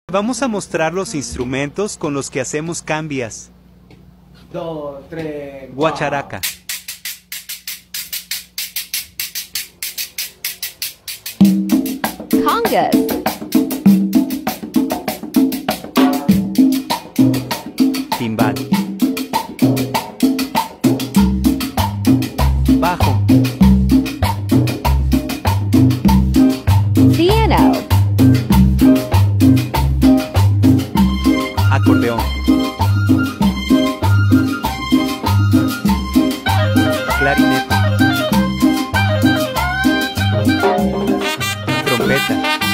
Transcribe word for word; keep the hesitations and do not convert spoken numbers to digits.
Vamos a mostrar los instrumentos con los que hacemos cambias. Dos, tres, Guacharaca. Congas. Timbal. Bajo. Piano. Acordeón. Clarinete. Trompeta.